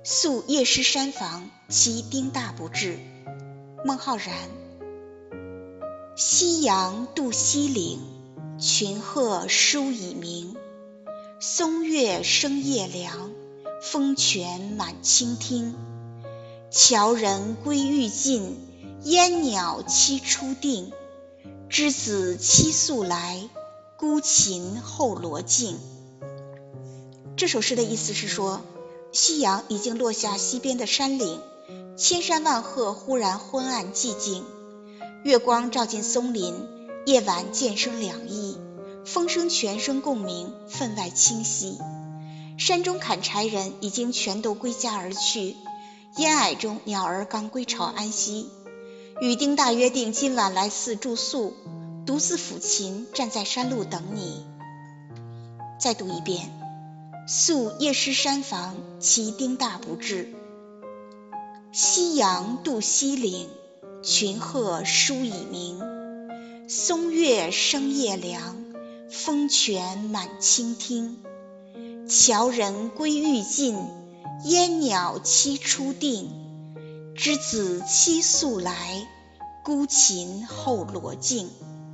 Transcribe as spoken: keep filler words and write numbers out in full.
宿夜诗山房，其丁大不至。孟浩然。夕阳渡西岭，群鹤书已鸣。松月生夜凉，风泉满清听。樵人归欲尽，烟鸟栖初定。之子期宿来，孤琴后罗镜。这首诗的意思是说，夕阳已经落下西边的山岭，千山万壑忽然昏暗寂静，月光照进松林，夜晚渐生凉意，风声泉声共鸣，分外清晰。山中砍柴人已经全都归家而去，烟霭中鸟儿刚归巢安息。与丁大约定今晚来寺住宿，独自抚琴站在山路等你。再读一遍。宿夜诗山房，其丁大不至。夕阳渡西岭，群鹤书已鸣。松月生夜凉，风泉满清听。樵人归欲尽，烟鸟栖初定。之子期宿来，孤琴后罗镜。